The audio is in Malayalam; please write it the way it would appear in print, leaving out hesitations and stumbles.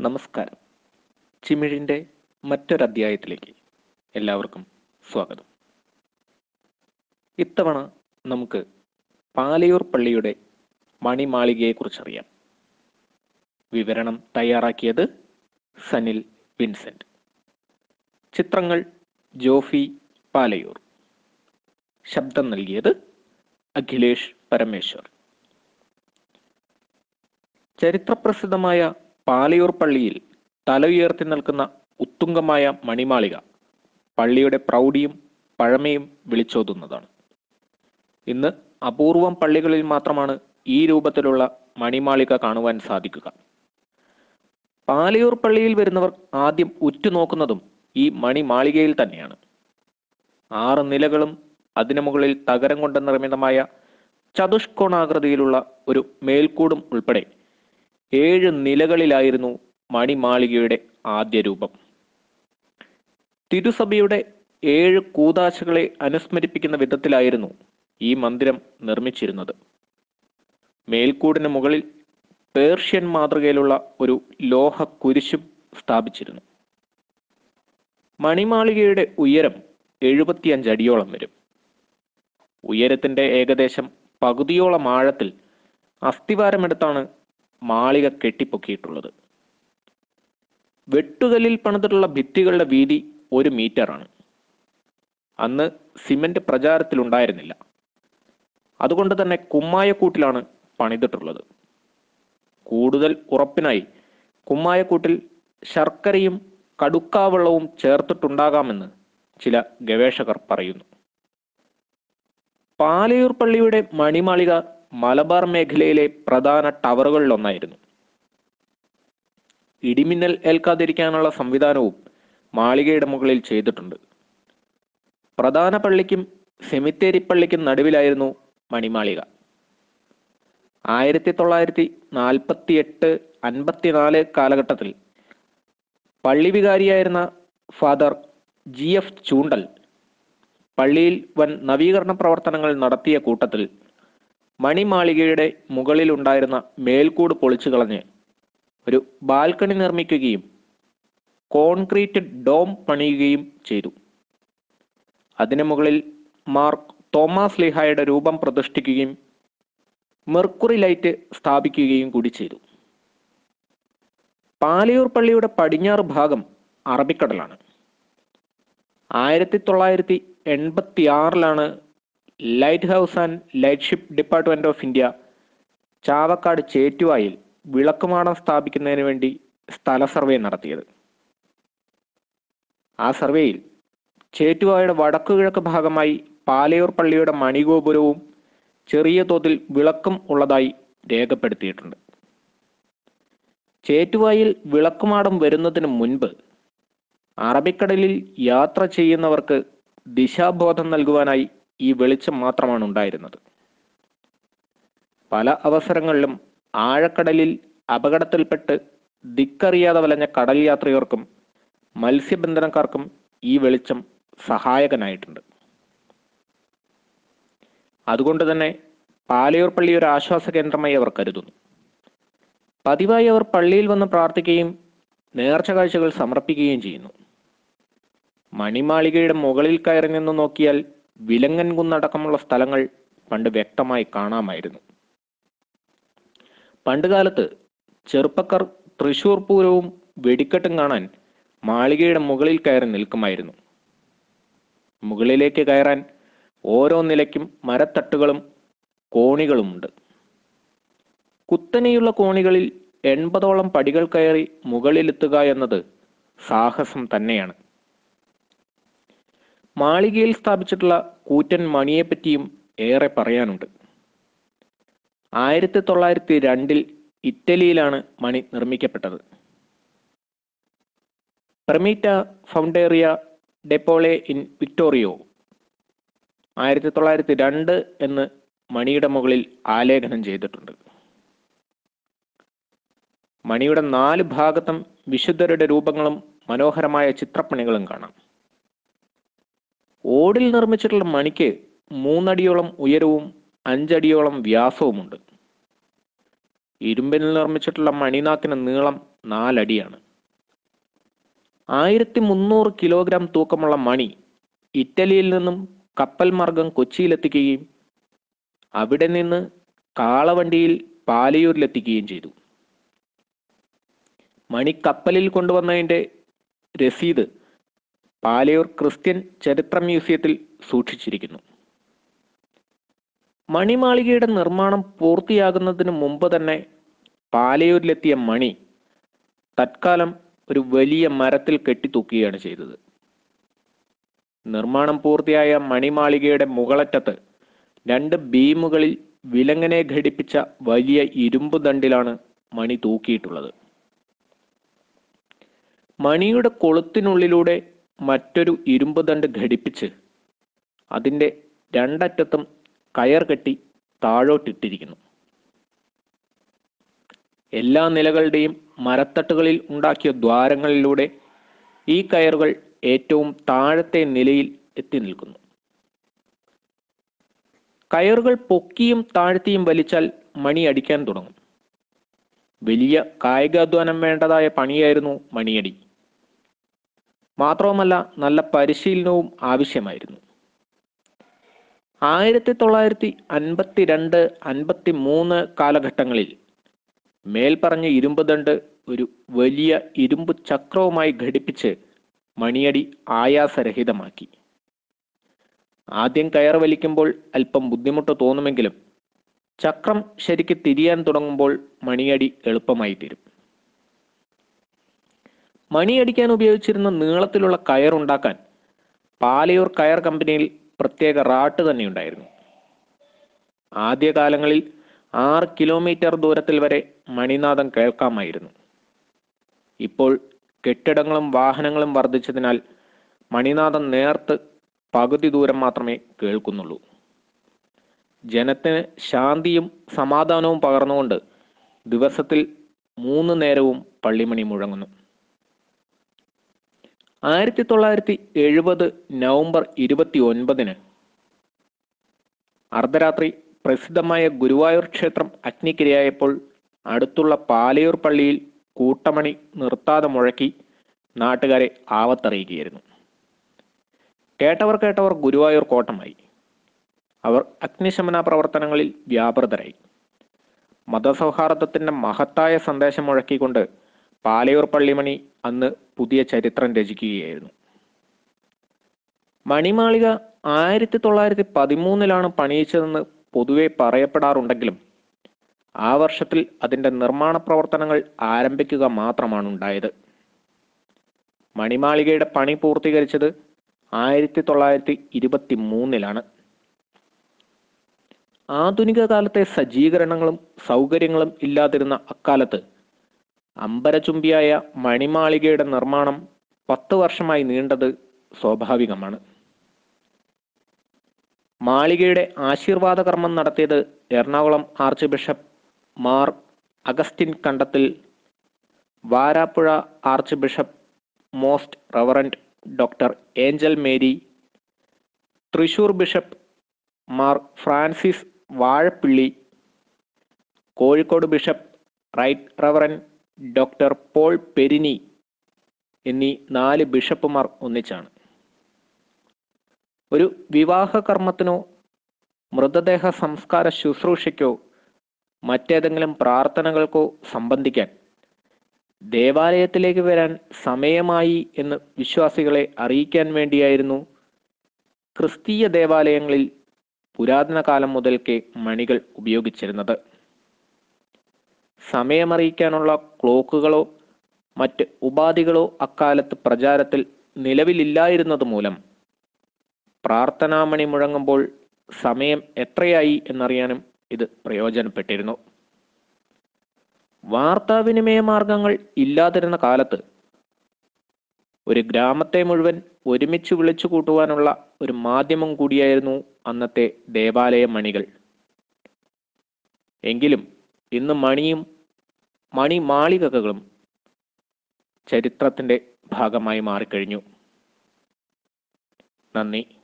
നമസ്കാരം. ചിമിഴിൻ്റെ മറ്റൊരധ്യായത്തിലേക്ക് എല്ലാവർക്കും സ്വാഗതം. ഇത്തവണ നമുക്ക് പാലയൂർ പള്ളിയുടെ മണിമാളികയെക്കുറിച്ചറിയാം. വിവരണം തയ്യാറാക്കിയത് സനിൽ വിൻസെന്റ്. ചിത്രങ്ങൾ ജോഫി പാലയൂർ. ശബ്ദം നൽകിയത് അഖിലേഷ് പരമേശ്വർ. ചരിത്രപ്രസിദ്ധമായ പാലയൂർ പള്ളിയിൽ തല ഉയർത്തി നിൽക്കുന്ന ഉത്തുംഗമായ മണിമാളിക പള്ളിയുടെ പ്രൗഢിയും പഴമയും വിളിച്ചോതുന്നതാണ്. ഇന്ന് അപൂർവം പള്ളികളിൽ മാത്രമാണ് ഈ രൂപത്തിലുള്ള മണിമാളിക കാണുവാൻ സാധിക്കുക. പാലയൂർ പള്ളിയിൽ വരുന്നവർ ആദ്യം ഉറ്റുനോക്കുന്നതും ഈ മണിമാളികയിൽ തന്നെയാണ്. 6 നിലകളും അതിനു മുകളിൽ തകരം കൊണ്ട് നിർമ്മിതമായ ചതുഷ്കോണാകൃതിയിലുള്ള ഒരു മേൽക്കൂടും ഉൾപ്പെടെ 7 നിലകളിലായിരുന്നു മണിമാളികയുടെ ആദ്യ രൂപം. തിരുസഭയുടെ 7 കൂദാശകളെ അനുസ്മരിപ്പിക്കുന്ന വിധത്തിലായിരുന്നു ഈ മന്ദിരം നിർമ്മിച്ചിരുന്നത്. മേൽക്കൂടിന് മുകളിൽ പേർഷ്യൻ മാതൃകയിലുള്ള ഒരു ലോഹ കുരിശും സ്ഥാപിച്ചിരുന്നു. മണിമാളികയുടെ ഉയരം 75 അടിയോളം വരും. ഉയരത്തിന്റെ ഏകദേശം പകുതിയോളം ആഴത്തിൽ അസ്ഥിവാരമെടുത്താണ് മാളിക കെട്ടിപ്പൊക്കിയിട്ടുള്ളത്. വെട്ടുകല്ലിൽ പണിതിട്ടുള്ള ഭിത്തികളുടെ വീതി 1 മീറ്ററാണ്. അന്ന് സിമന്റ് പ്രചാരത്തിലുണ്ടായിരുന്നില്ല. അതുകൊണ്ട് തന്നെ കുമ്മായക്കൂട്ടിലാണ് പണിതിട്ടുള്ളത്. കൂടുതൽ ഉറപ്പിനായി കുമ്മായക്കൂട്ടിൽ ശർക്കരയും കടുക്കാവെള്ളവും ചേർത്തിട്ടുണ്ടാകാമെന്ന് ചില ഗവേഷകർ പറയുന്നു. പാലയൂർ പള്ളിയുടെ മണിമാളിക മലബാർ മേഖലയിലെ പ്രധാന ടവറുകളിലൊന്നായിരുന്നു. ഇടിമിന്നൽ ഏൽക്കാതിരിക്കാനുള്ള സംവിധാനവും മാളികയുടെ മുകളിൽ ചെയ്തിട്ടുണ്ട്. പ്രധാന പള്ളിക്കും സെമിത്തേരി പള്ളിക്കും നടുവിലായിരുന്നു മണിമാളിക. 1948-54 കാലഘട്ടത്തിൽ പള്ളി വികാരിയായിരുന്ന ഫാദർ GF ചൂണ്ടൽ പള്ളിയിൽ വൻ നവീകരണ പ്രവർത്തനങ്ങൾ നടത്തിയ കൂട്ടത്തിൽ മണിമാളികയുടെ മുകളിൽ ഉണ്ടായിരുന്ന മേൽക്കൂട് പൊളിച്ചു കളഞ്ഞ് ഒരു ബാൽക്കണി നിർമ്മിക്കുകയും കോൺക്രീറ്റ് ഡോം പണിയുകയും ചെയ്തു. അതിനു മുകളിൽ മാർ തോമസ് ലീഹായുടെ രൂപം പ്രതിഷ്ഠിക്കുകയും മെർക്കുറി ലൈറ്റ് സ്ഥാപിക്കുകയും കൂടി ചെയ്തു. പാലയൂർ പള്ളിയുടെ പടിഞ്ഞാറ് ഭാഗം അറബിക്കടലാണ്. 1986 light house and light ship department of India Chavakkad ചേറ്റുവായിൽ വിളക്കുമാടം സ്ഥാപിക്കുന്നതിന് വേണ്ടി സ്ഥല സർവേ നടത്തിയത്. ആ സർവേയിൽ ചേറ്റുവായുടെ വടക്കുകിഴക്ക് ഭാഗമായി പാലയൂർ പള്ളിയുടെ മണിഗോപുരവും ചെറിയ തോതിൽ വിളക്കും ഉള്ളതായി രേഖപ്പെടുത്തിയിട്ടുണ്ട്. ചേറ്റുവായിൽ വിളക്കുമാടം വരുന്നതിന് മുൻപ് അറബിക്കടലിൽ യാത്ര ചെയ്യുന്നവർക്ക് ദിശാബോധം നൽകുവാനായി ഈ വെളിച്ചം മാത്രമാണ് ഉണ്ടായിരുന്നത്. പല അവസരങ്ങളിലും ആഴക്കടലിൽ അപകടത്തിൽപ്പെട്ട് ദിക്കറിയാതെ വലഞ്ഞ കടൽ യാത്രികർക്കും മത്സ്യബന്ധനക്കാർക്കും ഈ വെളിച്ചം സഹായകനായിട്ടുണ്ട്. അതുകൊണ്ട് തന്നെ പാലയൂർ പള്ളി ഒരു ആശ്വാസ കേന്ദ്രമായി അവർ കരുതുന്നു. പതിവായി അവർ പള്ളിയിൽ വന്ന് പ്രാർത്ഥിക്കുകയും നേർച്ച കാഴ്ചകൾ സമർപ്പിക്കുകയും ചെയ്യുന്നു. മണിമാളികയുടെ മുകളിൽ കയറി നിന്ന് നോക്കിയാൽ വിലങ്ങൻ കുന്നടക്കമുള്ള സ്ഥലങ്ങൾ പണ്ട് വ്യക്തമായി കാണാമായിരുന്നു. പണ്ടുകാലത്ത് ചെറുപ്പക്കാർ തൃശൂർ പൂരവും വെടിക്കെട്ടും കാണാൻ മാളികയുടെ മുകളിൽ കയറി നിൽക്കുമായിരുന്നു. മുകളിലേക്ക് കയറാൻ ഓരോ നിലയ്ക്കും മരത്തട്ടുകളും കോണികളുമുണ്ട്. കുത്തനെയുള്ള കോണികളിൽ 80ഓളം പടികൾ കയറി മുകളിലെത്തുക എന്നത് സാഹസം തന്നെയാണ്. മാളികയിൽ സ്ഥാപിച്ചിട്ടുള്ള കൂറ്റൻ മണിയെപ്പറ്റിയും ഏറെ പറയാനുണ്ട്. 1902 ഇറ്റലിയിലാണ് മണി നിർമ്മിക്കപ്പെട്ടത്. പെർമീറ്റ ഫൗണ്ടേറിയ ഡെപ്പോളെ ഇൻ വിക്ടോറിയോ 1902 എന്ന് മണിയുടെ മുകളിൽ ആലേഖനം ചെയ്തിട്ടുണ്ട്. മണിയുടെ 4 ഭാഗത്തും വിശുദ്ധരുടെ രൂപങ്ങളും മനോഹരമായ ചിത്രപ്പണികളും കാണാം. ഓടിൽ നിർമ്മിച്ചിട്ടുള്ള മണിക്ക് 3 അടിയോളം ഉയരവും 5 അടിയോളം വ്യാസവുമുണ്ട്. ഇരുമ്പിൽ നിർമ്മിച്ചിട്ടുള്ള മണിനാക്കിന് നീളം 4 അടിയാണ്. 1300 കിലോഗ്രാം തൂക്കമുള്ള മണി ഇറ്റലിയിൽ നിന്നും കപ്പൽ മാർഗം കൊച്ചിയിലെത്തിക്കുകയും അവിടെ നിന്ന് കാളവണ്ടിയിൽ പാലയൂരിലെത്തിക്കുകയും ചെയ്തു. മണി കപ്പലിൽ കൊണ്ടുവന്നതിൻ്റെ രസീത് പാലയൂർ ക്രിസ്ത്യൻ ചരിത്ര മ്യൂസിയത്തിൽ സൂക്ഷിച്ചിരിക്കുന്നു. മണിമാളികയുടെ നിർമ്മാണം പൂർത്തിയാകുന്നതിന് മുമ്പ് തന്നെ പാലയൂരിലെത്തിയ മണി തത്കാലം ഒരു വലിയ മരത്തിൽ കെട്ടിത്തൂക്കുകയാണ് ചെയ്തത്. നിർമ്മാണം പൂർത്തിയായ മണിമാളികയുടെ മുകളറ്റത്ത് 2 ബീമുകളിൽ വിലങ്ങനെ ഘടിപ്പിച്ച വലിയ ഇരുമ്പ് ദണ്ടിലാണ് മണി തൂക്കിയിട്ടുള്ളത്. മണിയുടെ കൊളുത്തിനുള്ളിലൂടെ മറ്റൊരു ഇരുമ്പ് ദണ്ട് ഘടിപ്പിച്ച് അതിൻ്റെ 2 അറ്റത്തും കയർ കെട്ടി താഴോട്ടിട്ടിരിക്കുന്നു. എല്ലാ നിലകളുടെയും മരത്തട്ടുകളിൽ ഉണ്ടാക്കിയ ദ്വാരങ്ങളിലൂടെ ഈ കയറുകൾ ഏറ്റവും താഴത്തെ നിലയിൽ എത്തി നിൽക്കുന്നു. കയറുകൾ പൊക്കിയും താഴ്ത്തിയും വലിച്ചാൽ മണി അടിക്കാൻ തുടങ്ങും. വലിയ കായികാധ്വാനം വേണ്ടതായ പണിയായിരുന്നു മണിയടി. മാത്രവുമല്ല, നല്ല പരിശീലനവും ആവശ്യമായിരുന്നു. 1952-53 കാലഘട്ടങ്ങളിൽ മേൽപ്പറഞ്ഞ ഇരുമ്പ് ദണ്ട് ഒരു വലിയ ഇരുമ്പ് ചക്രവുമായി ഘടിപ്പിച്ച് മണിയടി ആയാസരഹിതമാക്കി. ആദ്യം കയർ വലിക്കുമ്പോൾ അല്പം ബുദ്ധിമുട്ട് തോന്നുമെങ്കിലും ചക്രം ശരിക്ക് തിരിയാൻ തുടങ്ങുമ്പോൾ മണിയടി എളുപ്പമായി തീരും. മണിയടിക്കാൻ ഉപയോഗിച്ചിരുന്ന നീളത്തിലുള്ള കയറുണ്ടാക്കാൻ പാലയൂർ കയർ കമ്പനിയിൽ പ്രത്യേക റാട്ട് തന്നെയുണ്ടായിരുന്നു. ആദ്യകാലങ്ങളിൽ 6 കിലോമീറ്റർ ദൂരത്തിൽ വരെ മണിനാദം കേൾക്കാമായിരുന്നു. ഇപ്പോൾ കെട്ടിടങ്ങളും വാഹനങ്ങളും വർദ്ധിച്ചതിനാൽ മണിനാദം നേർത്ത് പകുതി ദൂരം മാത്രമേ കേൾക്കുന്നുള്ളൂ. ജനത്തിന് ശാന്തിയും സമാധാനവും പകർന്നുകൊണ്ട് ദിവസത്തിൽ 3 നേരവും പള്ളിമണി മുഴങ്ങുന്നു. 1970 നവംബർ 29 അർദ്ധരാത്രി പ്രസിദ്ധമായ ഗുരുവായൂർ ക്ഷേത്രം അഗ്നിക്കിരയായപ്പോൾ അടുത്തുള്ള പാലയൂർ പള്ളിയിൽ കൂട്ടമണി നിർത്താതെ മുഴക്കി നാട്ടുകാരെ ആവത്തറിയിക്കുകയായിരുന്നു. കേട്ടവർ ഗുരുവായൂർ കോട്ടമായി. അവർ അഗ്നിശമന പ്രവർത്തനങ്ങളിൽ വ്യാപൃതരായി. മതസൗഹാർദ്ദത്തിന്റെ മഹത്തായ സന്ദേശം മുഴക്കിക്കൊണ്ട് പാലയൂർ പള്ളിമണി അന്ന് പുതിയ ചരിത്രം രചിക്കുകയായിരുന്നു. മണിമാളിക 1913 പണിയിച്ചതെന്ന് പൊതുവെ പറയപ്പെടാറുണ്ടെങ്കിലും ആ വർഷത്തിൽ അതിൻ്റെ നിർമ്മാണ പ്രവർത്തനങ്ങൾ ആരംഭിക്കുക മാത്രമാണ് ഉണ്ടായത്. മണിമാളികയുടെ പണി പൂർത്തീകരിച്ചത് 1923 ആധുനിക കാലത്തെ സജ്ജീകരണങ്ങളും സൗകര്യങ്ങളും ഇല്ലാതിരുന്ന അക്കാലത്ത് അമ്പരചുംബിയായ മണിമാളികയുടെ നിർമ്മാണം 10 വർഷമായി നീണ്ടത് സ്വാഭാവികമാണ്. മാളികയുടെ ആശീർവാദ കർമ്മം നടത്തിയത് Ernakulam archbishop Mar Augustine Kandathil, Varappuzha archbishop most reverend doctor Angel Mary, Thrissur bishop Mar Francis Vazhappilly, Kozhikode bishop right reverend doctor Paul Perini എന്നീ 4 ബിഷപ്പുമാർ ഒന്നിച്ചാണ്. ഒരു വിവാഹ കർമ്മത്തിനോ മൃതദേഹ സംസ്കാര ശുശ്രൂഷയ്ക്കോ മറ്റേതെങ്കിലും പ്രാർത്ഥനകൾക്കോ സംബന്ധിക്കാൻ ദേവാലയത്തിലേക്ക് വരാൻ സമയമായി എന്ന് വിശ്വാസികളെ അറിയിക്കാൻ വേണ്ടിയായിരുന്നു ക്രിസ്തീയ ദേവാലയങ്ങളിൽ പുരാതന കാലം മുതൽക്കേ മണികൾ ഉപയോഗിച്ചിരുന്നത്. സമയമറിയിക്കാനുള്ള ക്ലോക്കുകളോ മറ്റ് ഉപാധികളോ അക്കാലത്ത് പ്രചാരത്തിൽ നിലവിലില്ലായിരുന്നത് മൂലം പ്രാർത്ഥനാമണി മുഴങ്ങുമ്പോൾ സമയം എത്രയായി എന്നറിയാനും ഇത് പ്രയോജനപ്പെട്ടിരുന്നു. വാർത്താവിനിമയ മാർഗങ്ങൾ ഇല്ലാതിരുന്ന കാലത്ത് ഒരു ഗ്രാമത്തെ മുഴുവൻ ഒരുമിച്ച് വിളിച്ചു കൂട്ടുവാനുള്ള ഒരു മാധ്യമം കൂടിയായിരുന്നു അന്നത്തെ ദേവാലയ മണികൾ. എങ്കിലും ഇന്ന് മണിയും മണിമാളികകളും ചരിത്രത്തിന്റെ ഭാഗമായി മാറിക്കഴിഞ്ഞു. നന്ദി.